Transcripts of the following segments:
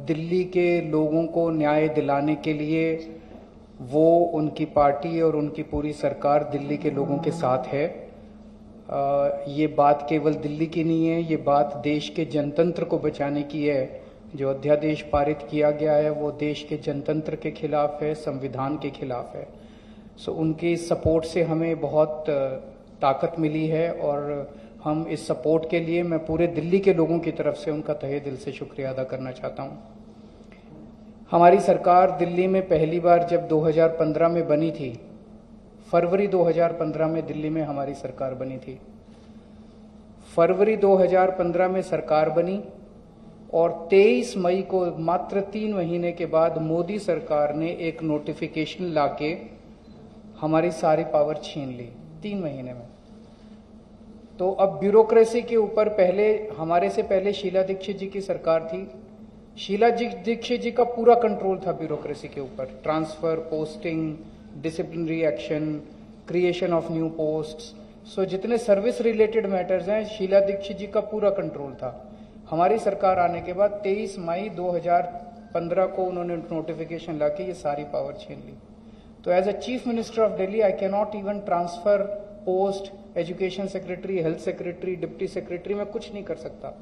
दिल्ली के लोगों को न्याय दिलाने के लिए वो, उनकी पार्टी और उनकी पूरी सरकार दिल्ली के लोगों के साथ है। ये बात केवल दिल्ली की नहीं है, ये बात देश के जनतंत्र को बचाने की है। जो अध्यादेश पारित किया गया है वो देश के जनतंत्र के खिलाफ है, संविधान के खिलाफ है। सो उनकी सपोर्ट से हमें बहुत ताकत मिली है और हम इस सपोर्ट के लिए मैं पूरे दिल्ली के लोगों की तरफ से उनका तहे दिल से शुक्रिया अदा करना चाहता हूं। हमारी सरकार दिल्ली में पहली बार जब 2015 में बनी थी, फरवरी 2015 में दिल्ली में हमारी सरकार बनी थी। फरवरी 2015 में सरकार बनी और 23 मई को, मात्र 3 महीने के बाद, मोदी सरकार ने एक नोटिफिकेशन लाके हमारी सारी पावर छीन ली 3 महीने में। तो अब ब्यूरोक्रेसी के ऊपर, पहले हमारे से पहले शीला दीक्षित जी की सरकार थी। शीला दीक्षित जी का पूरा कंट्रोल था ब्यूरोक्रेसी के ऊपर, transfer, posting, disciplinary action, creation of new posts. So जितने सर्विस रिलेटेड मैटर्स हैं, शीला दीक्षित जी का पूरा कंट्रोल था। हमारी सरकार आने के बाद 23 मई 2015 को उन्होंने नोटिफिकेशन लाके ये सारी पावर छीन ली। तो as a chief minister of Delhi I can not even transfer post, education secretary, health secretary, deputy secretary, मैं कुछ नहीं कर सकता।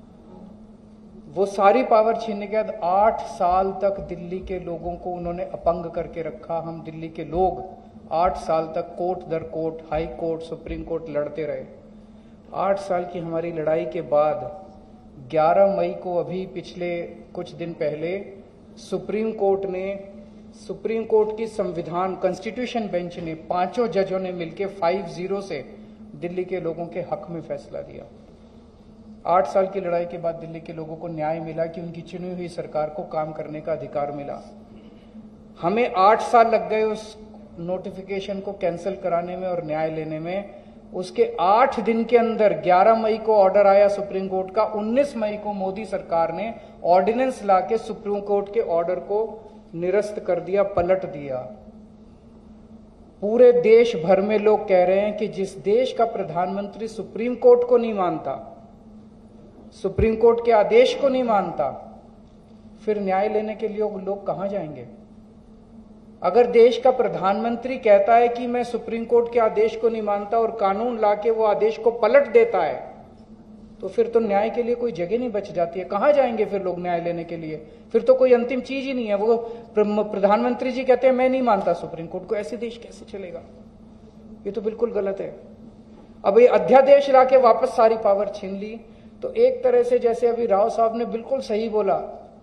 वो सारी पावर छीनने के बाद 8 साल तक दिल्ली के लोगों को उन्होंने अपंग करके रखा। हम दिल्ली के लोग 8 साल तक कोर्ट दर court, high court, supreme court लड़ते रहे। 8 साल की हमारी लड़ाई के बाद 11 मई को, अभी पिछले कुछ दिन पहले, सुप्रीम कोर्ट की संविधान कॉन्स्टिट्यूशन बेंच ने, 5 जजों ने मिलकर 5-0 से दिल्ली के लोगों के हक में फैसला दिया। 8 साल की लड़ाई के बाद दिल्ली के लोगों को न्याय मिला कि उनकी चुनी हुई सरकार को काम करने का अधिकार मिला। हमें 8 साल लग गए उस नोटिफिकेशन को कैंसिल कराने में और न्याय लेने में। उसके 8 दिन के अंदर 11 मई को ऑर्डर आया सुप्रीम कोर्ट का। 19 मई को मोदी सरकार ने ऑर्डिनेंस लाके सुप्रीम कोर्ट के ऑर्डर को निरस्त कर दिया, पलट दिया। पूरे देश भर में लोग कह रहे हैं कि जिस देश का प्रधानमंत्री सुप्रीम कोर्ट को नहीं मानता, सुप्रीम कोर्ट के आदेश को नहीं मानता, फिर न्याय लेने के लिए लोग कहां जाएंगे? अगर देश का प्रधानमंत्री कहता है कि मैं सुप्रीम कोर्ट के आदेश को नहीं मानता और कानून लाके वो आदेश को पलट देता है, तो फिर तो न्याय के लिए कोई जगह नहीं बच जाती है। कहां जाएंगे फिर लोग न्याय लेने के लिए? फिर तो कोई अंतिम चीज ही नहीं है। वो प्रधानमंत्री जी कहते हैं मैं नहीं मानता सुप्रीम कोर्ट को, ऐसे देश कैसे चलेगा? ये तो बिल्कुल गलत है। अब ये अध्यादेश लाके वापस सारी पावर छीन ली। तो एक तरह से, जैसे अभी राव साहब ने बिल्कुल सही बोला,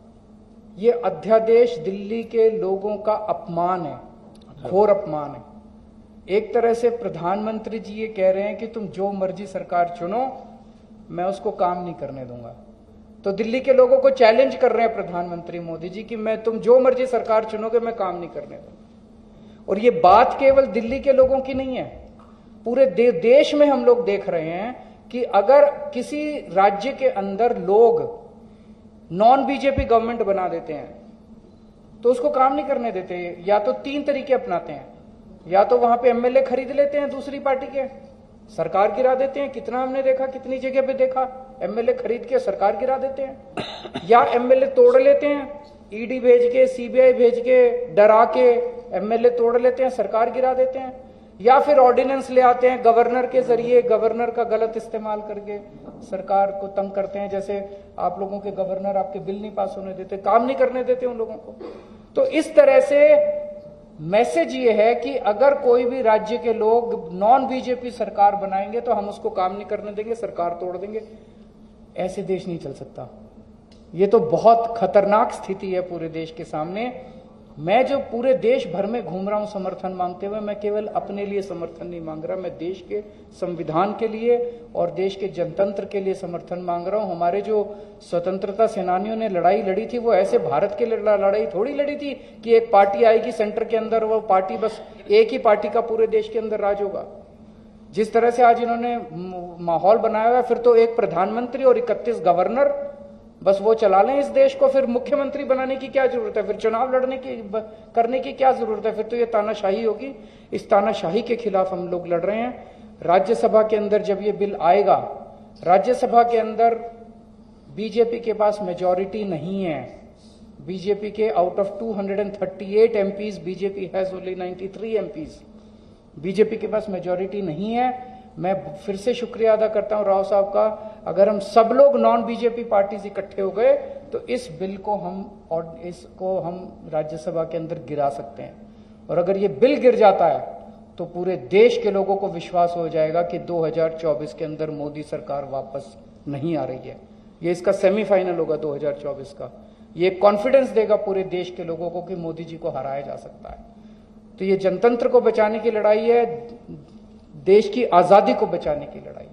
ये अध्यादेश दिल्ली के लोगों का अपमान है, घोर अपमान है। एक तरह से प्रधानमंत्री जी ये कह रहे हैं कि तुम जो मर्जी सरकार चुनो, मैं उसको काम नहीं करने दूंगा। तो दिल्ली के लोगों को चैलेंज कर रहे हैं प्रधानमंत्री मोदी जी कि मैं, तुम जो मर्जी सरकार चुनोगे, मैं काम नहीं करने दूंगा। और ये बात केवल दिल्ली के लोगों की नहीं है, पूरे देश में हम लोग देख रहे हैं कि अगर किसी राज्य के अंदर लोग नॉन बीजेपी गवर्नमेंट बना देते हैं तो उसको काम नहीं करने देते। या तो 3 तरीके अपनाते हैं, या तो वहां पे एमएलए खरीद लेते हैं दूसरी पार्टी के, सरकार गिरा देते हैं। कितना हमने देखा, कितनी जगह पे देखा, एमएलए खरीद के सरकार गिरा देते हैं। या एमएलए तोड़ लेते हैं, ईडी भेज के, सीबीआई भेज के, डरा के एमएलए तोड़ लेते हैं, सरकार गिरा देते हैं। या फिर ऑर्डिनेंस ले आते हैं गवर्नर के जरिए, गवर्नर का गलत इस्तेमाल करके सरकार को तंग करते हैं। जैसे आप लोगों के गवर्नर आपके बिल नहीं पास होने देते, काम नहीं करने देते उन लोगों को। तो इस तरह से मैसेज ये है कि अगर कोई भी राज्य के लोग नॉन बीजेपी सरकार बनाएंगे तो हम उसको काम नहीं करने देंगे, सरकार तोड़ देंगे। ऐसे देश नहीं चल सकता। ये तो बहुत खतरनाक स्थिति है पूरे देश के सामने। मैं जो पूरे देश भर में घूम रहा हूं समर्थन मांगते हुए, मैं केवल अपने लिए समर्थन नहीं मांग रहा, मैं देश के संविधान के लिए और देश के जनतंत्र के लिए समर्थन मांग रहा हूं। हमारे जो स्वतंत्रता सेनानियों ने लड़ाई लड़ी थी, वो ऐसे भारत के लिए लड़ाई थोड़ी लड़ी थी कि एक पार्टी आएगी सेंटर के अंदर, वो पार्टी, बस एक ही पार्टी का पूरे देश के अंदर राज होगा। जिस तरह से आज इन्होंने माहौल बनाया हुआ, फिर तो एक प्रधानमंत्री और 31 गवर्नर बस वो चला लें इस देश को। फिर मुख्यमंत्री बनाने की क्या जरूरत है? फिर चुनाव लड़ने की, करने की क्या जरूरत है? फिर तो ये तानाशाही होगी। इस तानाशाही के खिलाफ हम लोग लड़ रहे हैं। राज्यसभा के अंदर जब ये बिल आएगा, राज्यसभा के अंदर बीजेपी के पास मेजॉरिटी नहीं है, बीजेपी के out of 238 MPs BJP has only 93 MPs. BJP के पास मेजॉरिटी नहीं है। मैं फिर से शुक्रिया अदा करता हूं राव साहब का। अगर हम सब लोग नॉन बीजेपी पार्टीज इकट्ठे हो गए तो इस बिल को हम राज्यसभा के अंदर गिरा सकते हैं। और अगर ये बिल गिर जाता है तो पूरे देश के लोगों को विश्वास हो जाएगा कि 2024 के अंदर मोदी सरकार वापस नहीं आ रही है। ये इसका सेमीफाइनल होगा 2024 का। ये कॉन्फिडेंस देगा पूरे देश के लोगों को कि मोदी जी को हराया जा सकता है। तो ये जनतंत्र को बचाने की लड़ाई है, देश की आजादी को बचाने की लड़ाई।